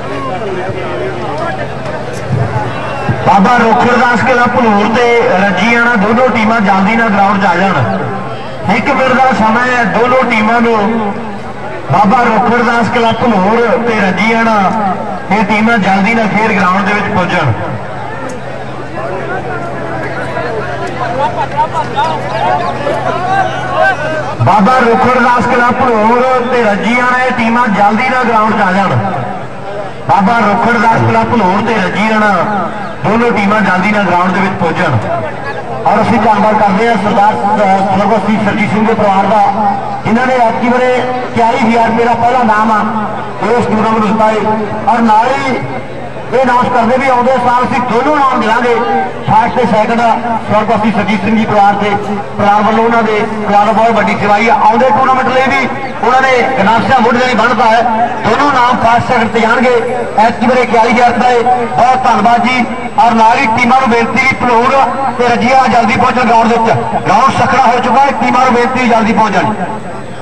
बाबा रोखड़दास किला भनूर ते रजीआना दोनों टीमां जल्दी ना ग्राउंड आ जान। एक मिनट का समय है दोनों टीमां नूं। बाबा रोखड़दास किला भनूर ते रजीआना ये टीमां जल्दी ना फिर ग्राउंड दे विच पहुंचण। बाबा रोखड़दास किला भनूर ते रजीआना ये टीमां जल्दी ना ग्राउंड आ जान। बाबा रोखड़दास किला भनूर ते रजीआना दोनों टीमां जल्दी ना ग्राउंड दे विच पहुंचण। और असीं धन्नवाद करते हैं सरदार स्वर्गत श्री सरजीत सिंह के परिवार का, जिन्होंने ऐतकी बारे 40,000 रुपये का पहला नाम इस टूर्नामेंट दिता है। और नाल ही ये अनाउंस करते भी आउंदे साल असीं दोनों नाम मिलांगे, फर्स्ट ते सैकंड स्वर्गत श्री सरजीत सिंह जी परिवार के परिवार वालों उन्होंने परिवार बहुत बड़ी सेवाई है। आउंदे टूर्नामेंट लिए भी उन्होंने गनासिया मुढ़ नहीं बनता है, दोनों नाम फर्स्ट सैकंड से जाएंगे। ऐतकी बारे 41,000 रुपये बहुत धन्यवाद जी। और नाल ही टीमां नूं बेनती भी भनूर ते रजीआ जल्दी पहुंचण ग्राउंड दे विच। ग्राउंड सकड़ा हो चुका है, टीमां नूं बेनती जल्दी पहुंच जाण।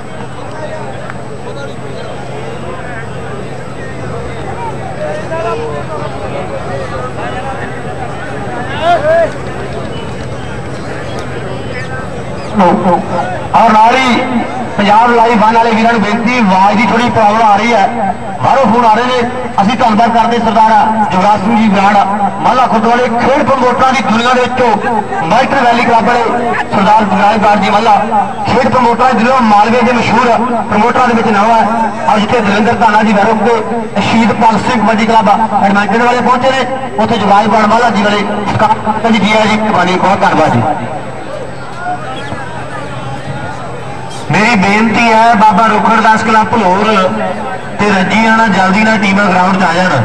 और नाल ही पंजाब लाइव वन वाले वीरों बेनती, आवाज की थोड़ी प्रॉब्लम आ रही है, बाहरों फोन आ रहे हैं। असीं धन्नवाद करते सरदार जुगराज सिंह जी बराड़ माला खुद वाले खेल प्रमोटरां की दुनिया के माइटर वैली क्लब वाले सरदार जुगराज बराड़ जी माला खेल प्रमोटर जिले मालवे के मशहूर प्रमोटर के नवा है। और जिथे दलिंदर धाना जी वैरों के शहीद भगत सिंह कबड्डी क्लब एडमिंटन वाले पहुंचे ने, उत्थे जुगराज बराड़ माला जी वाले जी है जी कबानी बहुत धन्यवाद जी। मेरी बेनती है बाबा रोखड़दास किला भनूर ते रजीआना जल्दी ना टीमां ग्राउंड आ जान।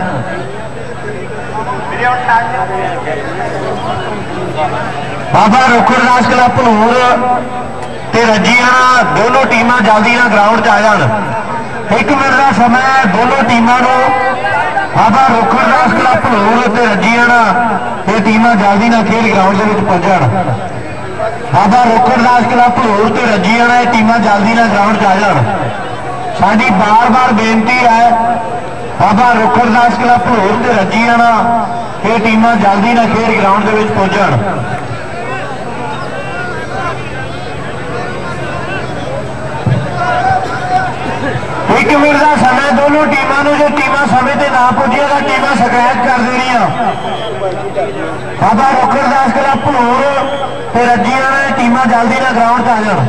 बाबा रोखड़दास किला भनूर ते रजीआना दोनों टीमां जल्दी ना ग्राउंड आ जान। एक मिनट का समय है दोनों टीमां नूं। बाबा रोखड़दास किला भनूर ते रजीआना ये टीमां जल्दी ना खेल ग्राउंड दे विच पहुंचण। बाबा रोखड़दास किला भनूर ते रजीआना ये टीमां जल्दी ना ग्राउंड आ जान। साडी बार बार बेनती है बाबा रोखड़दास किला भनूर ते रजीआना ये टीमां जल्दी ना खेल ग्राउंड दे विच पहुंचण। एक मिनट का समय दोनों टीमां नूं, जो टीमां समय ते ना पहुंचिया तां टीमां शिकायत कर देनियां। बाबा रोखड़दास किला भनूर ते रजीआना ये टीमां जल्दी ना ग्राउंड आ जान।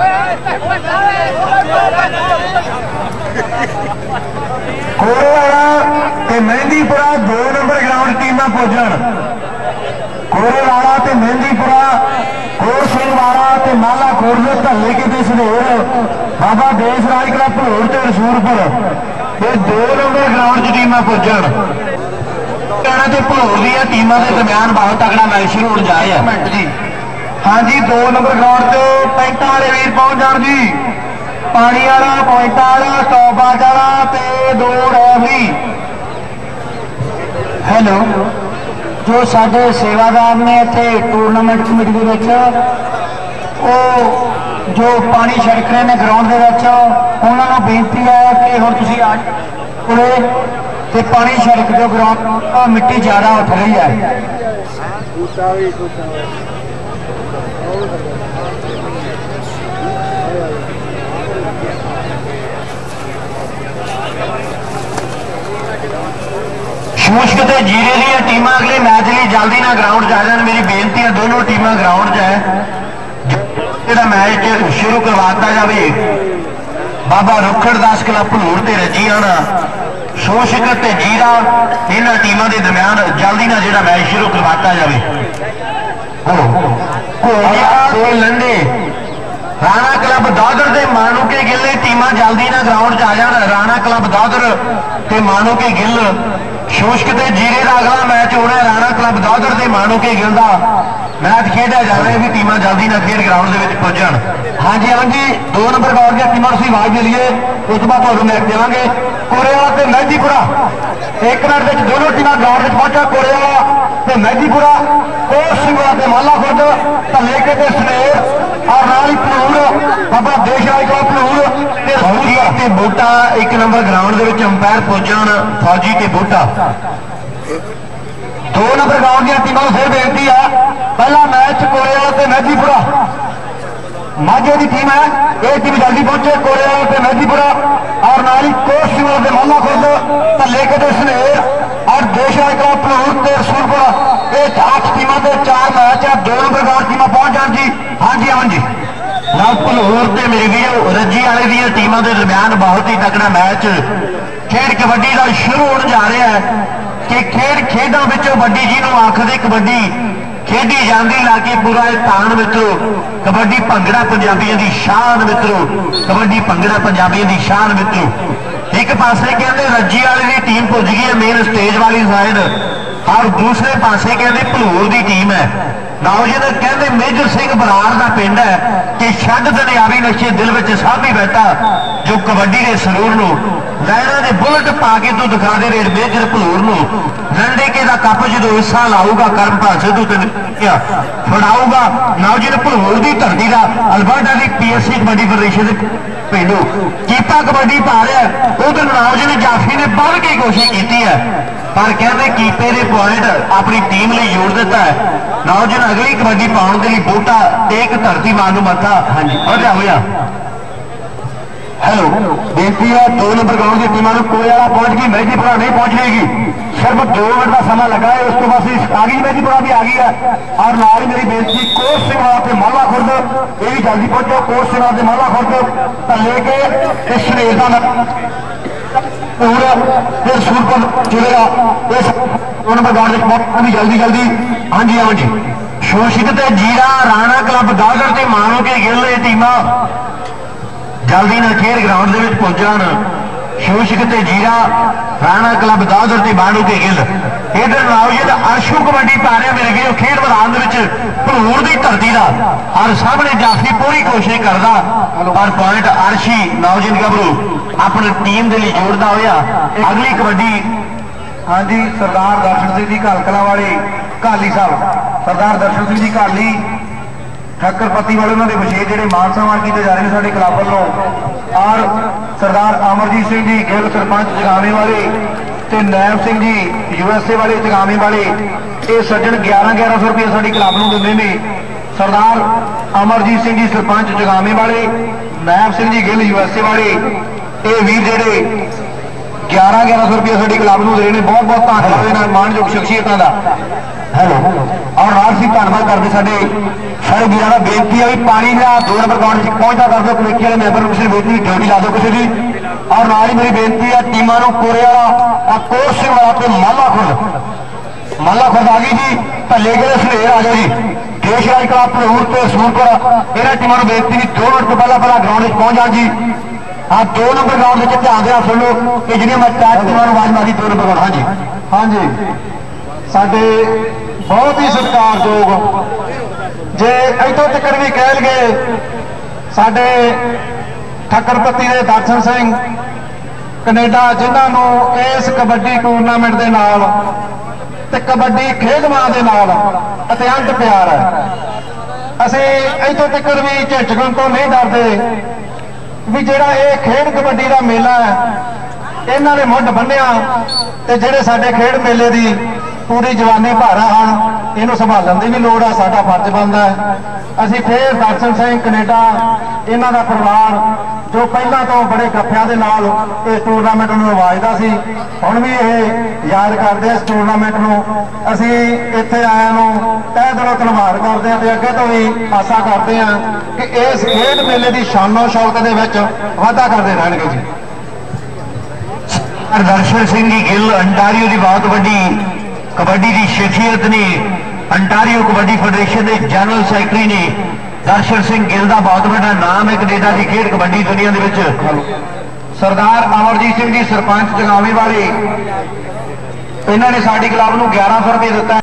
कोरेवाला ते मेहंदीपुरा 2 नंबर ग्राउंड टीमां पहुंचण। कोरेवाला ते मेहंदीपुरा, कोर सिंह वाला ते माला खोरले धल्ले के देश बाबा देश राज किला भनूर ते रसूलपुर ये 2 नंबर ग्राउंड च टीमां पहुंचण। कहना ते भनूर दी टीमां के दरम्यान बहुत तगड़ा मैच शुरू हो जाए जी। हाँ जी 2 नंबर ग्राउंड से पैंटा वाले वीर पहुंच जान जी। पानी वाला, पॉइंटा वाला, स्टॉपवाच वाला ते 2 रेफरी। हेलो, जो साडे सेवादार ने इत्थे टूरनामेंट कमेटी दे विच जो पानी छिड़क रहे हैं ग्राउंड के उन्होंने बेनती है कि हुण तुसीं आ ते पानी छिड़क दो, ग्राउंड मिट्टी ज़्यादा उठ रही है। शुष्क ते जीरे दी टीमां अगले मैच लिए जल्दी ना ग्राउंड आ जान। मेरी बेनती है दोनों टीमां ग्राउंड है, मैच शुरू करवाता जाए। बाबा रोखड़दास किला भनूर ते रजीआना शोषक ते जीरा इन्हां टीमां दे दरम्यान जल्दी ना जिहड़ा मैच शुरू करवाता जाए। लंडे राणा क्लब दादर ते मानूके गिल टीमां जल्दी ना ग्राउंड आ जान। राणा क्लब दादर ते मानूके गिल शोषक ते जीरे का अगला मैच होना। राणा क्लब दादर ते मानूके गिल का मैच खेड़ा जाए भी टीमां जल्दी ना खेल ग्राउंड के पहुंचण। हाँ जी हाँ जी 2 नंबर ग्राउंड की टीमां तुसीं आवाज मिलीए, उस बाद तुहानूं मैच देवांगे। कोरेवाला ते मेहंदीपुरा 1 मिनट में दोनों टीमां ग्राउंड पहुंचा। कोरेवाला ते मेहंदीपुरा, कोट सिंह ते माला खुर्द धल्ले के ते सनेर और नाल ही भनूर बाबा देश राज का भनूर ते ਤੇ ਬੂਟਾ 1 ਨੰਬਰ ਗਰਾਊਂਡ ਦੇ ਵਿੱਚ ਅੰਪਾਇਰ ਪੁੱਜਣ ਫੌਜੀ ਤੇ ਬੂਟਾ 2 ਨੰਬਰ ਗਰਾਊਂਡ ਦੀਆਂ ਟੀਮਾਂ ਨੂੰ ਫਿਰ ਬੇਨਤੀ ਆ ਪਹਿਲਾ ਮੈਚ ਕੋਰੇਵਾਲ ਤੇ ਮਹਿਦੀਪੁਰਾ ਮਾਝੇ ਦੀ टीम है ये टीम जल्दी पहुंचे कोरेवाल ते मਹਿਦੀਪੁਰਾ और नाल ही कोटशिमला ते माला खुर्द धल्ले के सनेर और देशराज क्लब भलूर ते रसूलपुरा ये 8 टीमां ते 4 मैच है 2 नंबर ग्राउंड टीमां पहुंच जान जी। हाँ जी अमन जी ना भलूर ते मेरे भी रज्जी वाले दी टीमां दे दरम्यान बहुत ही तगड़ा मैच खेड कबड्डी का शुरू होने जा रहा है कि खेड खेडों विचों वड्डी जिन्हों आखदे कबड्डी खेडी जाती लाके पूरा तान मित्रों कबड्डी भंगड़ा पंजाबियों की शान मित्रों कबड्डी भंगड़ा पंजाबियों की शान मित्रों एक पासे कहते रज्जी वाली की टीम पुज गई है मेन स्टेज वाली साइड और दूसरे पासे कहते भलूर की टीम है नौजवान कहते मेजर सिंह बरार का पिंड है कि छड़ दनियावी नशे दिल में साभी बैठा जो कबड्डी के सरूर लहरा के बुलट पा के तू दिखा दे रेड मेजर भलूर रंडे के कप जो हिस्सा लाऊगा कर्मपाल सिद्धू फड़ाऊगा नौजवान भलूर की धरती का अल्बर्टा की PSC कबड्डी फेडरेशन पिंडू कीता कबड्डी पा रहा उधर नौजवान जाफी ने बढ़ के कोशिश की है पर कहते कीपे ने पॉइंट अपनी टीम लिए जोड़ दिता है नौजवान अगली कबड्डी पाने के लिए बूटा एक धरती मान मथा हाँ जी और होया हेलो बेनती है 2 नंबर ग्राउंड की टीमों कोरेवाल पहुंच गई मਹਿਦੀਪੁਰਾ नहीं पहुंचेगी सिर्फ 2 मिनट का समय लगा है उसके बाद आ गई मਹਿਦੀਪੁਰਾ भी आ गई है और नाल ही मेरी बेनती कोट सिंह माला खुर्द ये भी जल्दी पहुंचो कोट सिंह माला खुर्द लेके इस शनेर का फिर सूरपुर चलेगा 2 नंबर ग्राउंड भी जल्दी जल्दी हाँ जी अमन जी शोषित ते जीरा राणा क्लब दादर ते मानो के गिल ये टीमां जल्दी ना खेड ग्राउंड के पहुंचन शोषित ते जीरा राणा क्लब दादर ते बाणू के गिल इधर नौजवान अर्शू कबड्डी पा रहा मेरे गिल खेड मैदान भलूर की धरती का और सामने जाफी पूरी कोशिश करता पर पॉइंट अर्शी नौजवान गबरू अपनी टीम के लिए जोड़ता होया अगली कबड्डी हाँ जी सरदार दर्शन सिंह जी घालकला वाले घाली साहब सरदार दर्शन सिंह जी घाली ठक्करपति वाले उन्होंने विशेष जोड़े मान सम्मान किए जा रहे हैं साढ़े क्लब वालों और सरदार अमरजीत सिंह जी गिल सरपंच जगावे वाले ते नैब सिंह जी USA वाले जगावे वाले ये सज्जन 1100 रुपये साड़ी क्लब को देंगे ने सरदार अमरजीत सिंह जी सरपंच जगावे वाले नैब सिंह जी गिल USA वाले ये वीर जेडे 1100 रुपये साड़ी क्लब को दे रहे हैं बहुत बहुत धन्यवाद मानयोग शख्सियतों का हेलो और राजसी धन्यवाद करते सारे वीर का बेनती है भी पानी का 2 नंबर ग्राउंड तक पहुंचता कर दो कमेटी वाले मैंबर किसी बेनती ड्यूटी ला दो किसी की और नाल ही मेरी बेनती है टीमों को कोरेवाल कोट सिंह वाला माला खुर्द आ गई जी धल्ले के सनेर आ जाओ जी देशराज क्लब भलूर ते रसूलपुर इन्होंने टीमों को बेनती भी 2 मिनट तो पहला ग्राउंड पहुंच जाए जी हाँ 2 नंबर ग्राउंड से ध्यान देना सुन लो कि जिन्हें मैं 4 टीमों आवाज मारी 2 नंबर ग्राउंड हाँ जी साडे बहुत ही सत्कारयोग जे इतों तक भी कह गए साडे ठक्करपति ने दर्शन सिंह कनेडा जिन्होंने इस कबड्डी टूरनामेंट के नाल ते कबड्डी खेडवां दे नाल अत्यंत प्यार है असी इतों तक भी झिझकण तो नहीं डरते भी जिहड़ा ये खेड कबड्डी का मेला है इन्हों ने मुੱਢ ਬੰਨਿਆ ते जिहड़े साडे खेड मेले की पूरी जवानी भारा हैं इनू संभालन की भी लोड़ है साडा फर्ज बनता है असी फिर दर्शन सिंह कनेडा इन्हों का परिवार जो पहला तो बड़े गफ्फिया के नाल इस टूरनामेंट में आवाजदा सी हुण भी ये याद करते इस टूरनामेंट में असी इत्थे आया तह दिलों धन्यवाद करते हैं अगे तो भी आशा करते हैं कि इस खेड मेले की शानो शौकत के वाधा करते रहेंगे जी। दर्शन सिंह जी गिल अंटारियो की बहुत बड़ी कबड्डी की शख्सियत ने अंटारियो कबड्डी फेडरेशन के जनरल सैकटरी ने दर्शन सिंह गिल का बहुत बड़ा नाम है कनेडा की खेड कबड्डी दुनिया के सरदार अमरजीत सिंह जी सरपंच जगावे वाले इन्होंने साडी क्लब को 1100 रुपये दिता।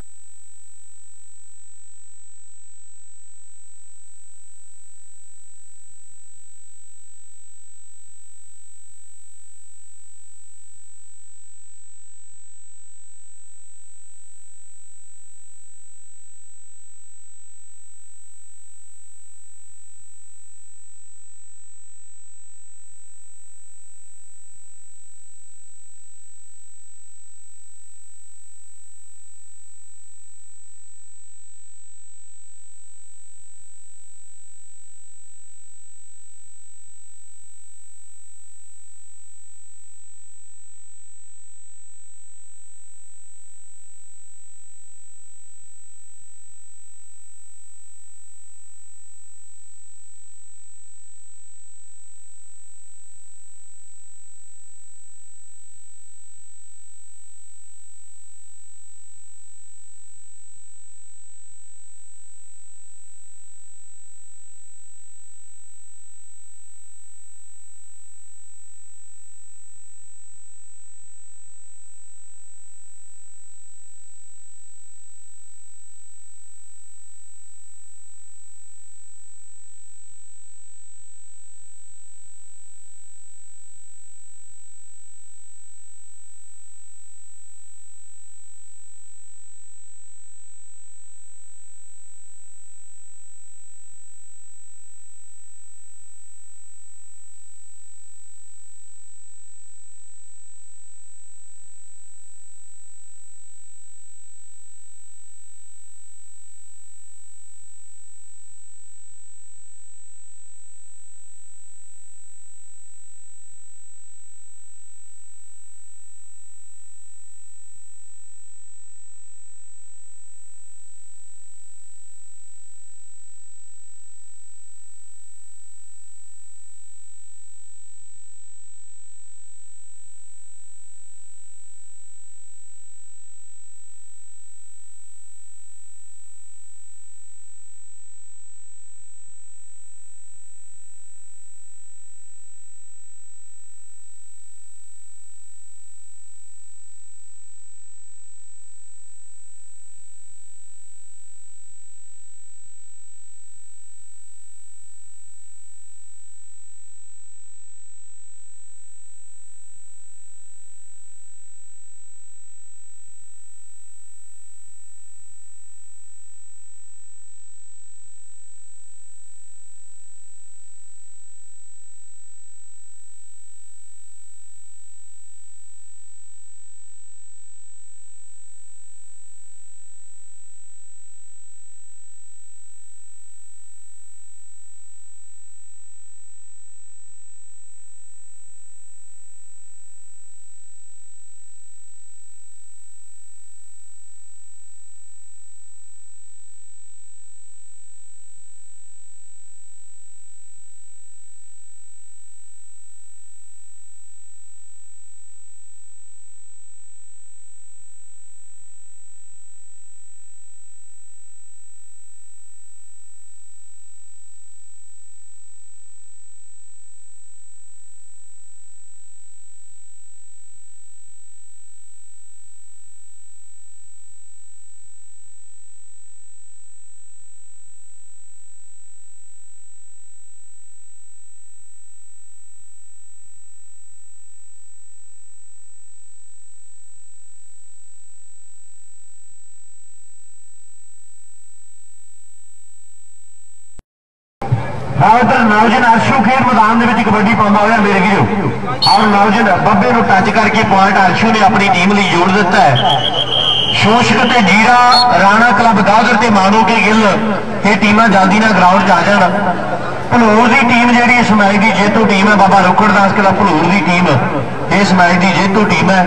नौजन अर्शू खेड मैदान के कबड्डी पाँदा हुआ मेरे वीरो, और नौजन बब्बे को टच करके पॉइंट अर्शू ने अपनी टीम लिए जोड़ दिता है। शोशक ते जीरा, राणा क्लब दादर ते मानो के गिल ये टीमां जल्दी ना ग्राउंड आ जान। भलूर की टीम जी इस मैच की जेतू टीम है, बाबा रुखड़दास क्लब भलूर की टीम इस मैच की जेतू टीम है।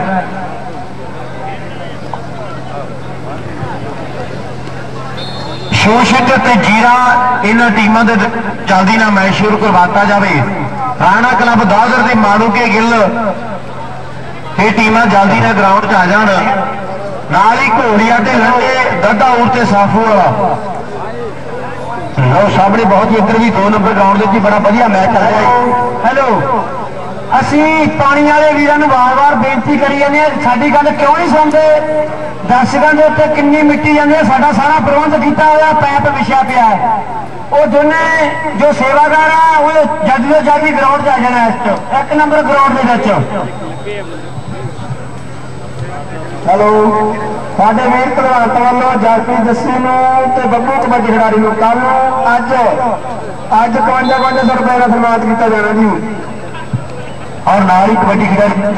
शोशक ते जीरा इन्हां टीमां दे जल्दी ना मैच शुरू करवाता जाए। राणा क्लब दादर ते मानो के गिल ये टीमां जल्दी ना ग्राउंड आ जान। नाल ही घोड़िया ते लंडे दद्दा उर ते साफू वाला लो सामने बहुत ही इधर भी 2 नंबर ग्राउंड के बड़ा बढ़िया मैच चल रहा है। हेलो, असी पानी वाले वीरां नूं बार-बार बेनती करी जाने, साडी गल क्यों नहीं सुनते? दर्शकों के उत्ते किन्नी मिट्टी जाती है, साडा सारा प्रबंध किया हुआ पैप विछा पिया है। वो दोने जो सेवादार है वो जल्दी तो जल्दी ग्राउंड आ जाना है 1 नंबर ग्राउंड के। हेलो, साडे वीर भगवंत वालों जाफी जस्सी ते बब्बू कबड्डी खिडारी कल अज 55-55 रुपए का सम्मानित किया जाना जी, और नाल ही कबड्डी खिडारी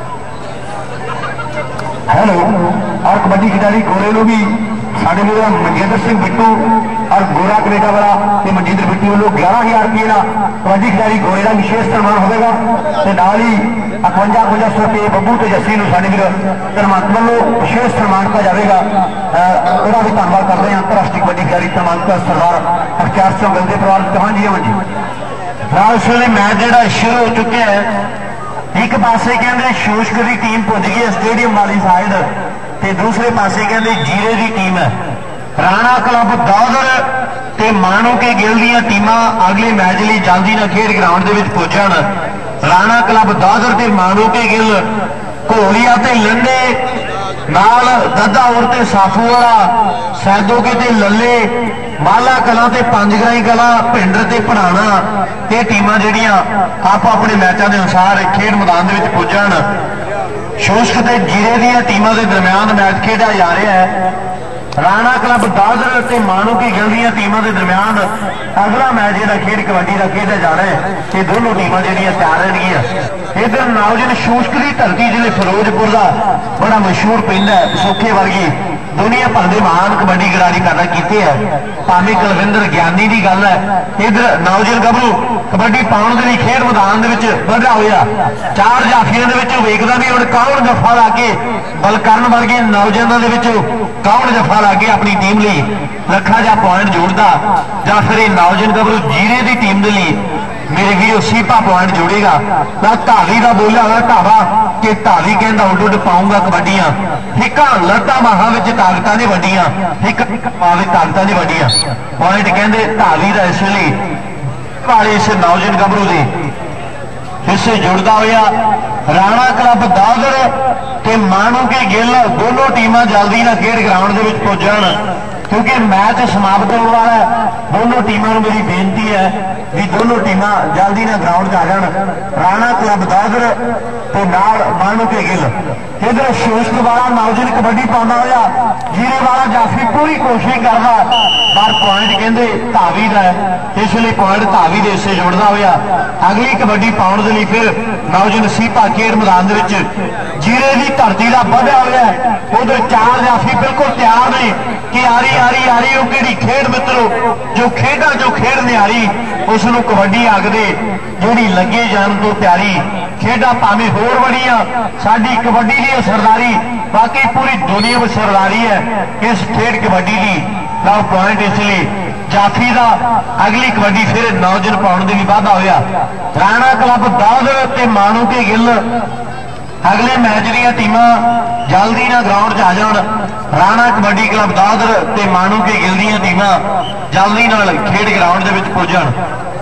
हेलो और कबड्डी खिडारी गोरे को भी साढ़े मेरे मनजिंदर सिंह बिट्टू और गोरा कनेडा वाला ते मनजिंदर बिट्टू वालों 11,000 रुपये का कबड्डी खिडारी गोरे का विशेष सम्मान होगा। तो नाल ही 55-55 रुपये बब्बू तो जस्सी साढ़े मेरे धर्मांत वालों विशेष सम्मान किया जाएगा। वह भी धन्यवाद करते हैं अंतरराष्ट्रीय कबड्डी खिडारी धर्मांत सरदार अख्तियार सिंह गंदे परिवार कहां जी जी इस वे मैच जो शुरू हो चुके हैं। एक पासे कहते शोशक की टीम पुज गई है स्टेडियम वाली साइड, ते दूसरे पासे कहते जीरे की टीम है। राणा क्लब दादर ते मानो के गिल दी टीमां अगले मैच लिए जल्दी ना खेड ग्राउंड के पुजन। राणा क्लब दादर ते मानो के गिल घोलिया ते लंडे नाल दद्दा उर ते साफू वाला सैदोके ते लल्ले माला कला ते पंजगराई कला भिंडर ते पढ़ाना ये टीमां जिहड़ियां आप अपने मैचों के अनुसार खेड मैदान के पुजन। शोशक ते जीरे दी टीमां के दरम्यान मैच खेड़ा जा रहा है। राणा क्लब दादर ते मानो की गिल दी टीमां के दरम्यान अगला मैच जो खेड कबड्डी का खेड़ा जा रहा है। ये दोनों टीमां जिहड़ियां तैयार रहणगियां। इधर नौजन शोशक की धरती जिले फिरोजपुर का बड़ा मशहूर पिंड है सुखे वर्गी दुनिया भर के महान कबड्डी खिडारी पैदा किए हैं। भावें कुलविंदर ज्ञानी की गल है। इधर नौजन गभरू कबड्डी पाने के लिए खेड मैदान बढ़ा हुआ 4 जाफियों के वेखदा भी हम कौन जफा ला के बलकरण वर्गे नौजवानों के कौन जफा ला के अपनी टीम लिए लखा जा पॉइंट जोड़ता, या फिर नौजवान गभरू जीरे की टीम के लिए मेरे भी सीपा पॉइंट जोड़ेगा। ना ढाली का बोलिया हुआ ढावा कि ढाली कहता उड उड पाऊंगा कबड्डियां हिका लत्ता बाहां ताकत ने वड्डियां हिक ताकत ने वड्डियां पॉइंट कहते ढाली का इसलिए वाले इस नौजवान गभरू के इससे जुड़ता हुआ राणा क्लब दादर ते मानो के गिल दोनों टीमां जल्दी ना खेड ग्राउंड के पुजन, क्योंकि मैच समाप्त होने वाला है। दोनों टीमों को मेरी बेनती है कि दोनों टीमां जल्दी ना ग्राउंड आ जान। राणा क्लब दादर ते नाल मानो के गिल। इधर शोशक वाला नौजवान कबड्डी पाउंदा होया जीरे वाला जाफी पूरी कोशिश करता, पर पॉइंट कहते धावी का है, इसलिए पॉइंट धावी के हिस्से जुड़ता हुआ अगली कबड्डी पाने के लिए फिर नौजवान सीपा खेड मैदान जीरे की धरती का बढ़िया हुआ है। उधर 4 जाफी बिल्कुल तैयार ने कि आरी आरी आरी वो कि खेड मित्रों जो खेडा जो खेड नियारी उसनों कबड्डी आखदे जिहड़ी लगे जान तो प्यारी खेडा भावें होर बड़ियां साडी कबड्डी की सरदारी बाकी पूरी दुनिया में सरदारी है इस खेड कबड्डी की। लाओ पॉइंट इसलिए जाफी का अगली कबड्डी फिर नौजवान पाने के लिए वाधा होया। राणा क्लब दादर ते मानो के गिल अगले मैच दी टीमां जल्दी ना ग्राउंड आ जान। राणा कबड्डी क्लब दादर ते मानो के गिल दी टीमां जल्दी नाल खेड ग्राउंड के पुजन।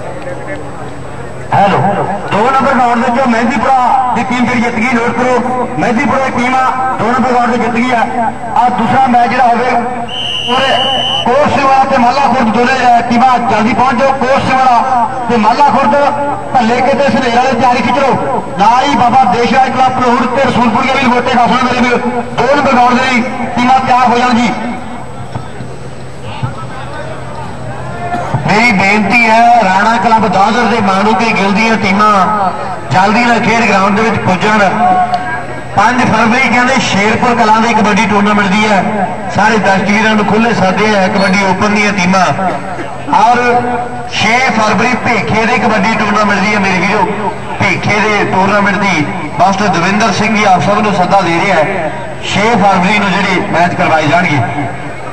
हेलो 2 नंबर ग्राउंड जो मेहंदीपुरा की टीम जी जित गई, नोट करो मेहंदीपुरा की टीम 2 नंबर ग्राउंड से जित गई है। और दूसरा मैच जो हो कोर्स वाला ते माला खुर्द दोनों टीमां जल्दी पहुंच जाओ। कोर्स वाला ते माला खुर्द भले के सनेरा की तैयारी खिंचो ना ही बाबा देशराज क्लब लाहौर ते रसूलपुर के भी वोटे खास मेरे 2 नंबर ग्राउंड की टीमां तैयार हो जान जी। मेरी बेनती है राणा क्लब दादर के मानू के गिल दी टीमां जल्दी ना खेड ग्राउंड के पुजन। 5 फरवरी कहते शेरपुर कलां की कबड्डी टूरनामेंट दी है, सारे दर्शक खुले सादे है कबड्डी ओपन दी टीमां। और 6 फरवरी भेखे की कबड्डी टूरनामेंट दी है मेरे वीरो, भेखे के टूरनामेंट की मास्टर दविंदर सिंह जी आप सब सद्दा दे रहे हैं। 6 फरवरी को जोड़े मैच करवाए जाएंगे।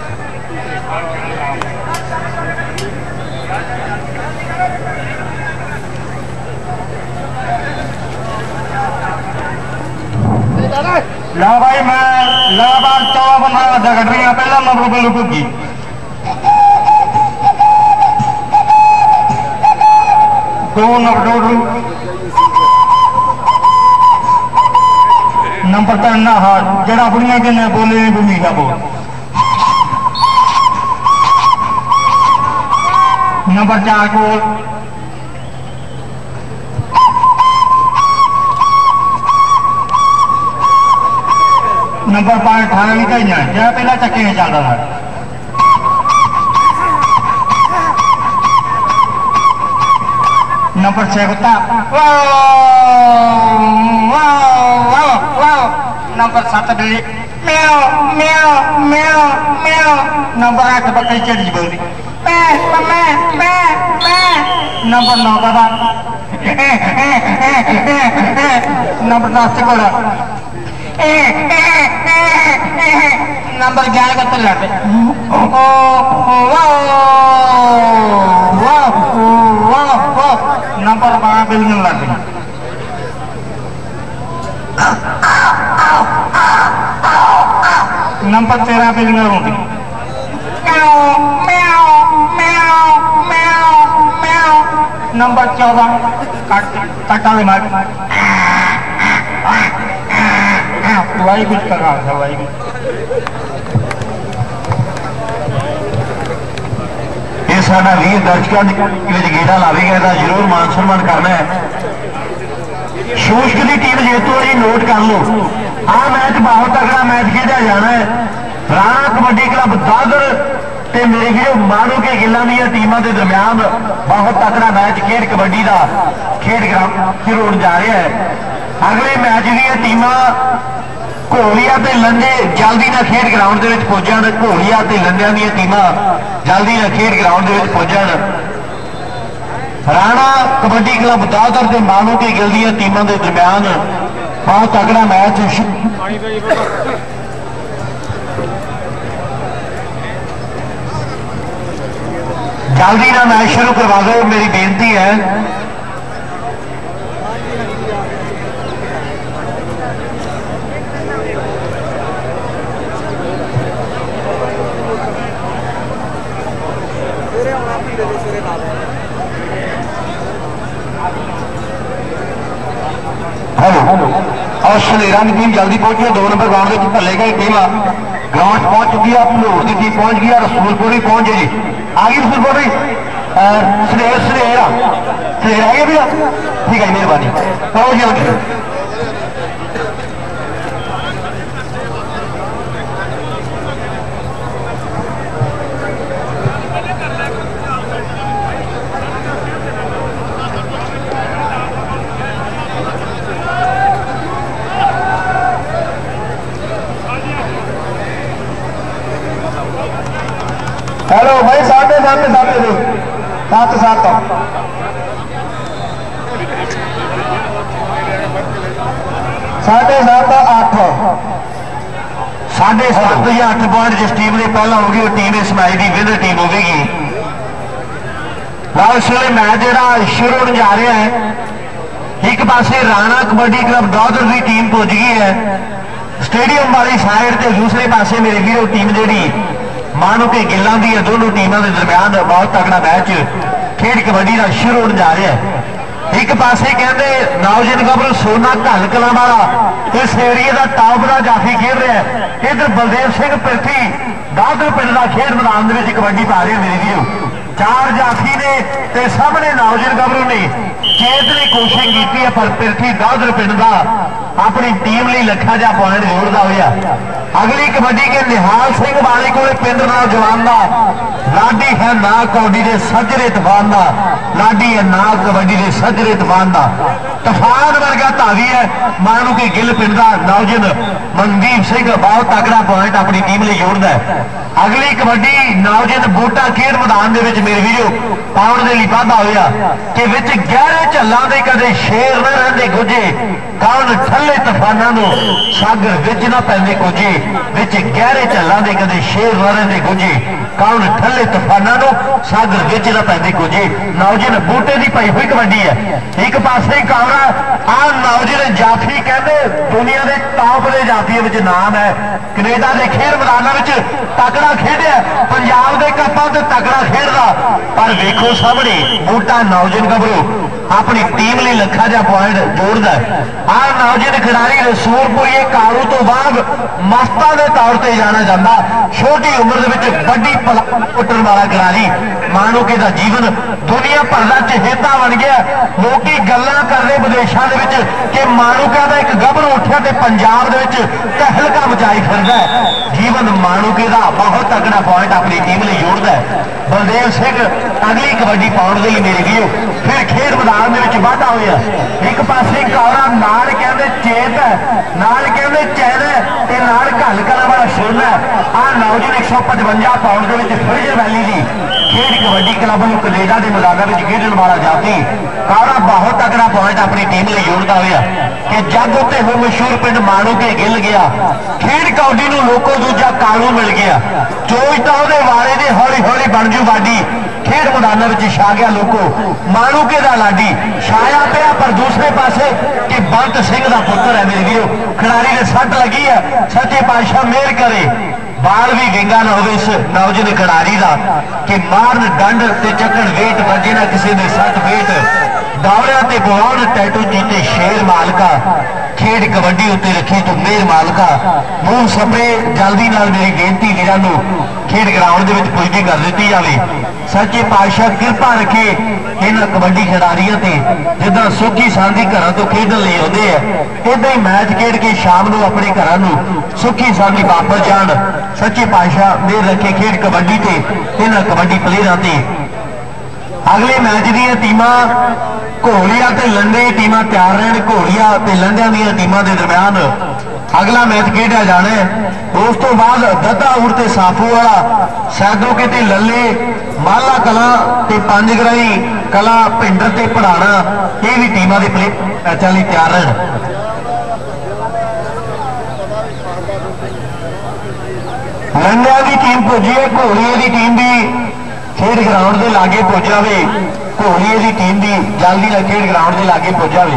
ला भाई मैं लगातार 14-15 घट रही है। पहला नंबर पे लुकी दो नंबर 3 ना हाथ जरा बुढ़िया के ने बोले नहीं भूमिका बोल। नंबर 4 को नंबर 5 18 नहीं कहीं जरा पहला चक्के में चल रहा था। नंबर 6 कुत्ता नंबर 7 बिल्ली म्याओ म्याओ म्याओ म्याओ। नंबर 8 बकरी चढ़ी बोली नंबर 9 बाबा। नंबर 10 घोड़ा। नंबर 11 का तल्ला नंबर 12 बिल्डिंग लग गई। नंबर 13 बिल्डिंग होगी। नंबर 14 काटा मार दवाई कुछ कर रहा दवाई ये साडा वीर दर्शकों गेड़ा लावेगा जरूर मान सम्मान करना है। शोष्क की टीम जेतू है नोट कर लो, आ मैच बहुत तगड़ा मैच खेड़ा जाना है। राणा कबड्डी क्लब दादर ते मेरे वीरो मानू के गिल्लां दी टीमां दे दरम्यान बहुत तगड़ा मैच खेड कबड्डी का खेड ग्राउंड शुरू होने जा रहा है। अगले मैच दी टीमां घोलिया ते लंडे जल्दी ना खेड ग्राउंड के पहुंचन। घोलिया ते लंडिया दी टीमां जल्दी ना खेड ग्राउंड के पहुंचन। राणा कबड्डी क्लब दादर के मानू के गिल दी टीमां के दरम्यान बहुत तगड़ा मैच जल्दी ना मैच शुरू करवा दो मेरी बेनती है। हेलो और शनेरा की टीम जल्दी पहुंची है। 2 नंबर ग्राउंड में भले गई टीम ग्राउंड पहुंच चुकी है। भलोर की टीम पहुंच गई है। रसूलपुर भी पहुंच गई आ गई। रसूलपुर भी सनेर सनेर सनेर है भैया ठीक है मेहरबानी आओ जी। हेलो भाई 7:30 दो 7 7 7:30 8 7:30 या 8 पॉइंट जिस टीम ने पहला होगी वो टीम इस मैच की विनर टीम होगी। इस वे मैच जो शुरू होने जा रहा है। एक पासे राणा कबड्डी क्लब दादर की टीम पहुंच गई है स्टेडियम वाली साइड से, दूसरे पासे मेरे वीरो टीम जी मानो के गिल्लां दी दोनों टीमों के दरम्यान बहुत तगड़ा मैच खेड कबड्डी का शुरू होने जा रहा है। एक पासे कहते नौजन गबरू सोना घल कलां वाला इस एरिए का टॉप का जाफी खेल रहा है। इधर बलदेव सिंह पिरथी दादर पिंड का खेड मैदान में कबड्डी पा रहे मेरे वीरो। 4 जाफी ने ते सामने नौजन गबरू ने चेत की कोशिश की है पर पिरथी दादर पिंड का अपनी टीम लिए लखा जा पॉइंट जोड़ता हुआ। अगली कबड्डी के निहाल सिंह वाले को पिंड नौजवान का लाडी है ना कबड्डी के सजरे तूफान का, लाडी है ना कबड्डी के सजरे तूफान का, तूफान वर्गा धावी है मानू के गिल पिंड का नौजन मनदीप सिंह बहुत तगड़ा पॉइंट अपनी टीम लिए जोड़ता है। अगली कबड्डी नौजन बूटा खेड मैदान के मेरे वीडियो पाउण के लिए वाधा होया कि विच गहरे झल्लां दे कदे शेर न रहंदे गुजे, कौन ठल्ले तूफानां नूं सागर विच ना पैंदे गुजे, विच गहरे झल्लां दे कदे शेर न रहंदे गुजे, कौन ठल्ले तूफानां नूं सागर विच ना पैंदे गुजे। नौजन बूटे की पाई हुई कबड्डी है। एक पासे कावड़ा आ नौजन जाफी कहते दुनिया के टॉप के जाफियों में नाम है, कनेडा के खेल मैदानों में तगड़ा खेडिया, पंजाब के कपां ते तगड़ा खेडदा, पर वेखो सामने बूटा नौजन गबरू अपनी टीम लिए लखा जा पॉइंट जोड़ता है। आ नौजन खिडारी रसूलपुरी कालू तो बाद मस्ता के तौर पर जाना जाता, छोटी उम्र के बड़ी पुट्टन वाला खिडारी मानूके का जीवन दुनिया भर का चहेता बन गया। लोग गल्लां कर रहे विदेशों के कि मानूका का एक गबरू उठा तो पंजाब तहलका मचाई फिरदा है। जीवन मानूके का बहुत तगड़ा पॉइंट अपनी टीम लिए जोड़ता है। बलदेव सिंह अगली कबड्डी पाउण के लिए मेरे वीडियो फिर खेड मैदान में वाधा होया। एक पासे कौरा नाल कहते चेत है, नाल कहते चैन है, ते नाल घल कला वाला सुन है। आ नौजन 155 पाउंड के फ्रिजर वैली की खेड कबड्डी क्लब कनेडा के मैदानों में खेडन वाला जाती कौरा बहुत तगड़ा पॉइंट अपनी टीम लिए जोड़ता हुआ कि जग उत्ते हो मशहूर पिंड माणूके गिल गया, खेड कबड्डी नूं लोको दूजा कालू मिल गया, चोज तो वो वाले ने हौली हौली बन जू बाडी, खेड मैदानों में छा गया लोको माणूके का लाडी छाया पिया। पर दूसरे पासे कि बंत सिंह का पुत्र है मेरे वीरो, खिडारी ने सट लगी है, सच्चे पातशाह मेहर करे बाल भी विंगा ना हो इस नौजन खिडारी का कि मारन डंड ते चकन वेट बजे ना किसी ने सट वेट दौड़िया ते बुआउण टैटू जीते शेर मालका, खेड कबड्डी उत्ते रखी तू मेहर मालका। मूंह सपरे जल्दी नाल मेरी बेनती वीरां नूं खेड ग्राउंड दे विच पुजदी कर दी जाए। सच्चे पातशाह किरपा रखे इन्हां कबड्डी खिडारियों ते जिद्दां सुखी सांधी घरां तो खेडण लई आउंदे आ, इदां ही मैच खेड के शाम नूं अपने घरां नूं सुखी सांधी वापस जाण। सच्चे पातशाह मेहर रखे खेड कबड्डी ते इन्हां कबड्डी प्लेयरां ते। अगले मैच दी टीमां घोलिया ते लंडे टीमां तैयार रहन। घोलिया ते लंडिया दी टीमां दे दरम्यान अगला मैच खेडिया जाना है। उस तो बाद दद्दा उड़ ते साफू वाला, सैदोके ते लल्ले, माला कला ते पंजगराई कला, भिंडर ते पढ़ाना, ये भी टीमां दे प्ले मैचां लई तैयार रहन। लंडिया की टीम पुजी है, घोलिया की टीम भी खेड ग्राउंड के लागे पुज जाए, घोलिए की टीम भी जल्दी ना खेड ग्राउंड के लागे पुज जाए।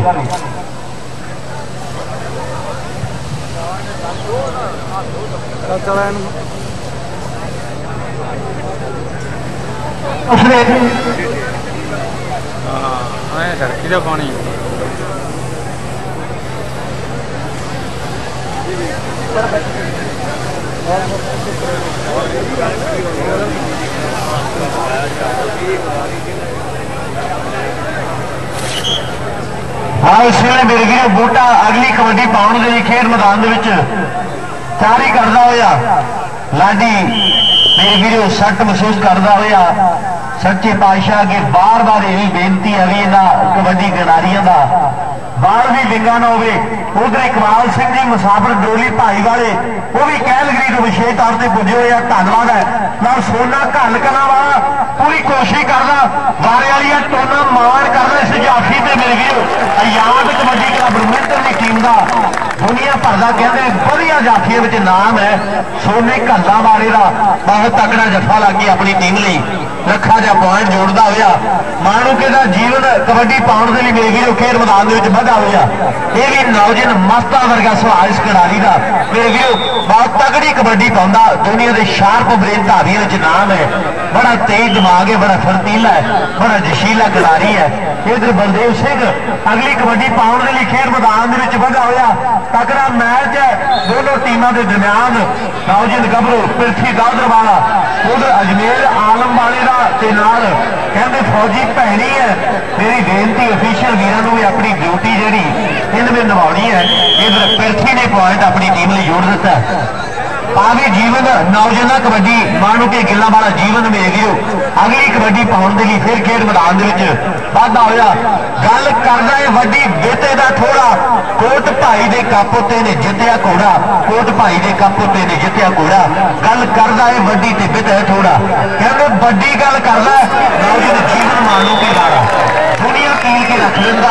उसने सड़की का पानी हाँ इस वे मेरे वीर बूटा अगली कबड्डी पाउण के लिए खेड मैदान तैयारी करता होया। लाडी मेरे वीर सट महसूस करता होया। सच्चे पातशाह अगे बार बार यही बेनती है भी इन्हां कबड्डी खिडारियों का बाल भी विंगा ना होवे। उधर इकबाल सिंह जी मुसाफिर डोली भाई वाले वो भी कैलगरी को विशेष तौर पर पुजे हुए हैं, धन्यवाद है। नाल सोना घल कला वाला पूरी कोशिश करना, वारे वाली टोना मान करना इस जाफी से मेरे वीर आजाद कबड्डी क्लब मिंटर की टीम का दुनिया भर का कहते वधिया जाफियों में नाम है। सोने घल्ला वाले का बहुत तगड़ा जफा लग गया अपनी टीम लिए लखा जा पॉइंट जोड़ता हुआ। माणूके का जीवन कबड्डी पाउण के लिए मेरे वीर खेड मैदान बढ़ा हुआ। यह भी नौजन मस्ता वर्गा सुभाव इस खिडारी का मेरे वीर बहुत तगड़ी कबड्डी पाउंदा, दुनिया के शार्प ब्रेन धारियों नाम है। बड़ा तेज दिमाग है, बड़ा फुर्तीला है, बड़ा जशीला खिडारी है। इधर बलदेव सिंह अगली कबड्डी पाउण के लिए खेड मैदान बढ़ा हुआ। तगड़ा मैच है दोनों टीमों के दरमियान नौजवान गभरू पिरथी दादर वाला उधर अजमेर आलम वाले का कहते फौजी भैनी है। मेरी बेनती ऑफिशियल वीरों भी अपनी ड्यूटी जी इनमें निभानी है। इधर पिरथी ने पॉइंट अपनी टीम ने जोड़ दिता है। आगे जीवन नौजवान कबड्डी मानो के गिल्ला वाला जीवन में गियो अगली कबड्डी पाने के लिए फिर खेड मैदान वाधा होया। गल करदा है वड्डी बेटे का थोड़ा कोट भाई के कप उत्ते ने जितया घोड़ा, कोट भाई के कप उत्ते ने जितया घोड़ा। गल करदा है वड्डी ते बेटा थोड़ा, कहते वड्डी गल करदा नौजवान जीवन मानो के लाड़ा दुनिया कील के रख लेंदा।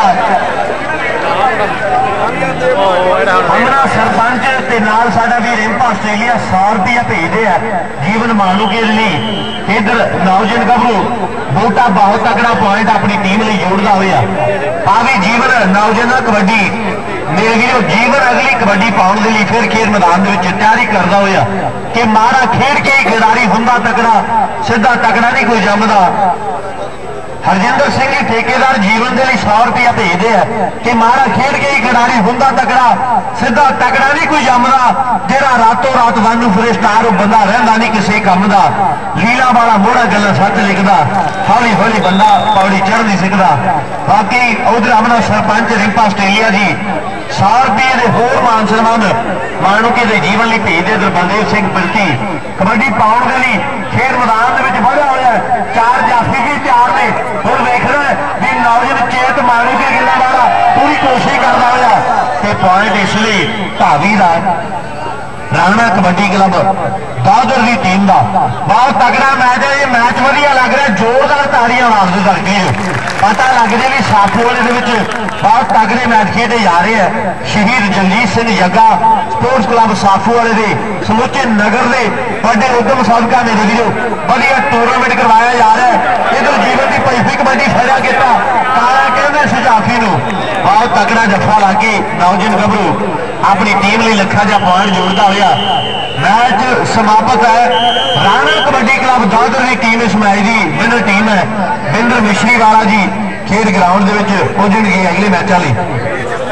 हमारा सरपंच ते नाल साडा भी रिंप आस्ट्रेलिया 100 रुपया भेजते हैं जीवन मानू के लिए। इधर नौजवान गभरू बूटा बहुत तगड़ा पॉइंट अपनी टीम लिए जोड़ता हुआ। आ भी जीवन नौजवान कबड्डी मेरे वीरों जीवन अगली कबड्डी पाने के लिए फिर खेल मैदान तैयारी करता हुआ कि मारा खेड के ही खिडारी हुंदा तगड़ा सीधा तगड़ा नहीं कोई जमदा। हरजिंदर सिंह ठेकेदार जीवन के लिए 100 रुपया भेजते हैं कि मारा खेड के ही खिडारी हुंदा तगड़ा सीधा तगड़ा नहीं कोई जमदा। जेड़ा रातों रात वानू फिर स्टार बंदा रहिंदा नहीं किसी काम का। लीला वाला मोड़ा गल्लां सच लिखदा, हौली हौली बंदा पौड़ी चढ़ नहीं सकता। बाकी उधर अपना सरपंच रिंप आस्ट्रेलिया जी 100 रुपये के होर मान सन्मान माणूके के जीवन लिए भेजते। इधर बलदेव सिंह पिरथी कबड्डी पाने के लिए खेल मैदान बढ़िया होया। 4 जाफी भी तैयार ने। हुण वेखना भी नौजवान चेत माणूके गिल्ला वाला पूरी कोशिश करता होया ते पॉइंट इसलिए ढावी का राणा कबड्डी क्लब दादर की टीम का बहुत तगड़ा मैच है। ये मैच वधिया लग रहा है, जोरदार तालियां मारते करके पता लग रहा भी साफू वाले बहुत तगड़े मैच खेले जा रहे हैं। शहीद जगजीत सिंह जग्गा स्पोर्ट्स क्लब साफू वाले दे समूचे नगर के बड़े उद्यम साधका मेरे वीरों वधिया टूर्नामेंट करवाया जा रहा है। इधर जीवन की पैसी कबड्डी फरिया किया काला कहते सुजाफी को बहुत तगड़ा जफा ला के नौजवान गभरू अपनी टीम लिए लखा जा पॉइंट जोड़ता हुआ मैच समाप्त है। राणा कबड्डी क्लब दादर की टीम इस मैच की विनर टीम है। बिंदर मिश्री वाला जी खेड ग्राउंड के पुजणगे अगले मैचों लिए।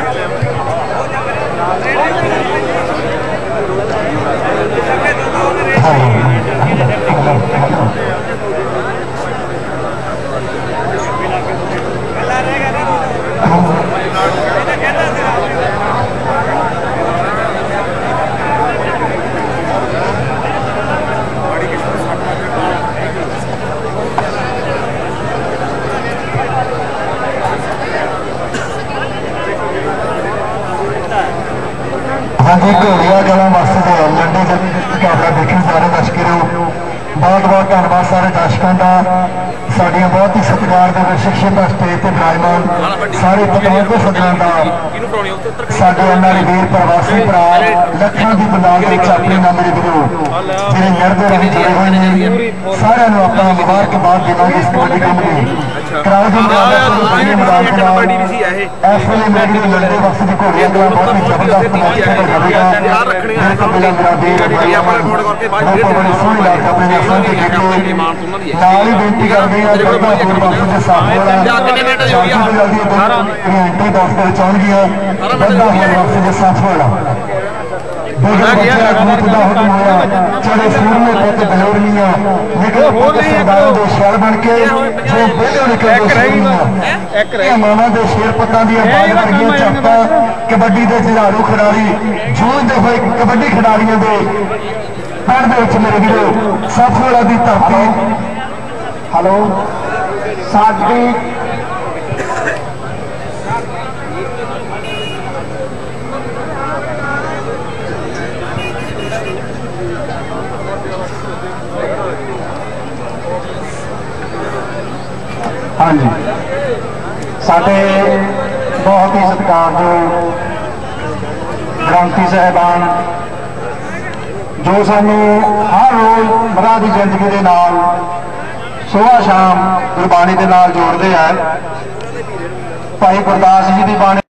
हाँ जी घोड़िया गलों वास्ते लंडे मुकाबला देखने सारे दर्शकों बहुत बहुत धन्यवाद सारे दर्शकों का। साड़ियाँ बहुत ही सत्कार शिक्षक स्टेज पर विराजमान सारे पत्रकार सदना का साडे उन्होंने वीर प्रवासी भरा लखों की बंदाल अपने नाम मेरे वीरों मेरे नरदे रही जुड़े हुए हैं सारे अपना मुबारकबाद देना इस कबड्डी कम की कराओ जी मैदान इस वे मेरे लंडे वास्ते की घोड़िया गला बहुत ही जबरदस्त मैच खेला जाएगा। मेरे को मिला मेरा वीर बड़ी सोहनी लाके अपने नाल ही बेनती कर रहे हैं वास्ते साफ एंट्री बॉक्स कर चाहूंगी वास्ते साफ वाला हुक्म होया चले सूरमे पुत बलोरनिया निकल पुत सरदारों के शहर बन के जो पहले निकल मामा के शेर पुत्तां दी बाज वर्गियां चाहता कबड्डी के जुझारू खिडारी जूझते हुए कबड्डी खिडारियों के पेड़ मेरे वीरों साफोला की धरती। हेलो साडी हाँ जी साडे बहुत ही सत्कारयोग ग्रंथी साहबान जो सानू हर रोज मराह की जिंदगी के नाल सुबह शाम गुरबाणी के नाल जोड़ते हैं। भाई गुरदास जी की बाणी